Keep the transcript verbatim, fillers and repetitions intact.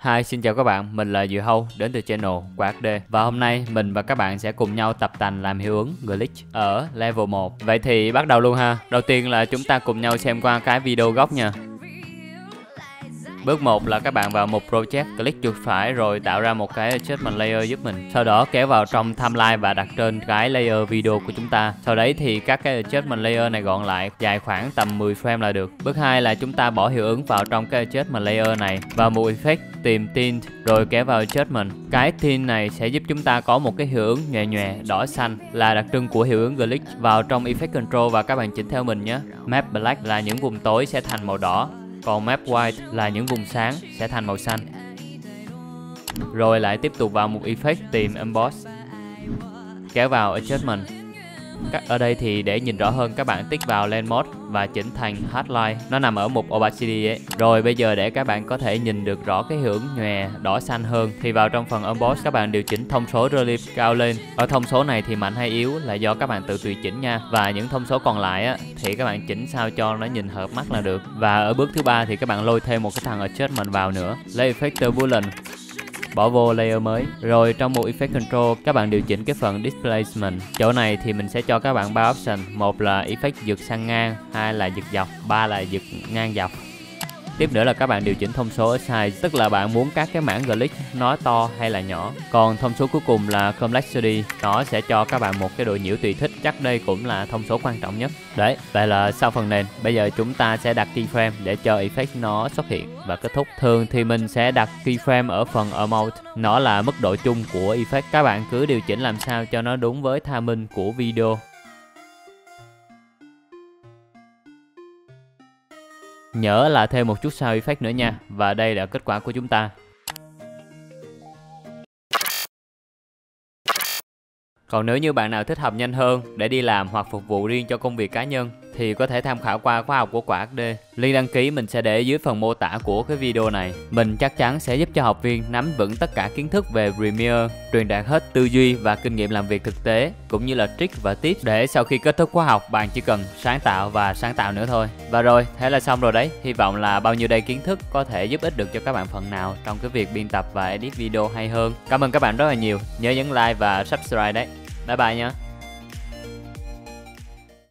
Hi, xin chào các bạn, mình là Diệu Hâu đến từ channel Quạt D. Và hôm nay mình và các bạn sẽ cùng nhau tập tành làm hiệu ứng glitch ở level một. Vậy thì bắt đầu luôn ha. Đầu tiên là chúng ta cùng nhau xem qua cái video gốc nha. Bước một là các bạn vào một project, click chuột phải rồi tạo ra một cái adjustment layer giúp mình. Sau đó kéo vào trong timeline và đặt trên cái layer video của chúng ta. Sau đấy thì các cái adjustment layer này gọn lại, dài khoảng tầm mười frame là được. Bước hai là chúng ta bỏ hiệu ứng vào trong cái adjustment layer này, vào một effect, tìm tint rồi kéo vào adjustment. Cái tint này sẽ giúp chúng ta có một cái hiệu ứng nhòe nhòe đỏ xanh là đặc trưng của hiệu ứng glitch. Vào trong effect control và các bạn chỉnh theo mình nhé. Map black là những vùng tối sẽ thành màu đỏ. Còn map white là những vùng sáng sẽ thành màu xanh. Rồi lại tiếp tục vào một effect tìm emboss, kéo vào adjustment. Ở đây thì để nhìn rõ hơn các bạn tích vào lens mode và chỉnh thành hardline, nó nằm ở mục opacity ấy. Rồi bây giờ để các bạn có thể nhìn được rõ cái hiệu ứng nhòe đỏ xanh hơn thì vào trong phần emboss các bạn điều chỉnh thông số relief cao lên. Ở thông số này thì mạnh hay yếu là do các bạn tự tùy chỉnh nha. Và những thông số còn lại á thì các bạn chỉnh sao cho nó nhìn hợp mắt là được. Và ở bước thứ ba thì các bạn lôi thêm một cái thằng adjustment vào nữa, lấy effect turbulent, bỏ vô layer mới. Rồi trong một effect control các bạn điều chỉnh cái phần displacement. Chỗ này thì mình sẽ cho các bạn ba option, một là effect giật sang ngang, hai là giật dọc, ba là giật ngang dọc. Tiếp nữa là các bạn điều chỉnh thông số size, tức là bạn muốn các cái mảng glitch nó to hay là nhỏ. Còn thông số cuối cùng là complexity, nó sẽ cho các bạn một cái độ nhiễu tùy thích, chắc đây cũng là thông số quan trọng nhất. Đấy, vậy là sau phần nền, bây giờ chúng ta sẽ đặt keyframe để cho effect nó xuất hiện và kết thúc. Thường thì mình sẽ đặt keyframe ở phần amount, nó là mức độ chung của effect. Các bạn cứ điều chỉnh làm sao cho nó đúng với timing của video. Nhớ là thêm một chút sound effect nữa nha. Và đây là kết quả của chúng ta. Còn nếu như bạn nào thích học nhanh hơn để đi làm hoặc phục vụ riêng cho công việc cá nhân thì có thể tham khảo qua khóa học của Quạt D. Link đăng ký mình sẽ để dưới phần mô tả của cái video này. Mình chắc chắn sẽ giúp cho học viên nắm vững tất cả kiến thức về Premiere, truyền đạt hết tư duy và kinh nghiệm làm việc thực tế, cũng như là trick và tips để sau khi kết thúc khóa học bạn chỉ cần sáng tạo và sáng tạo nữa thôi. Và rồi, thế là xong rồi đấy. Hy vọng là bao nhiêu đây kiến thức có thể giúp ích được cho các bạn phần nào trong cái việc biên tập và edit video hay hơn. Cảm ơn các bạn rất là nhiều. Nhớ nhấn like và subscribe đấy. Bye bye nhé.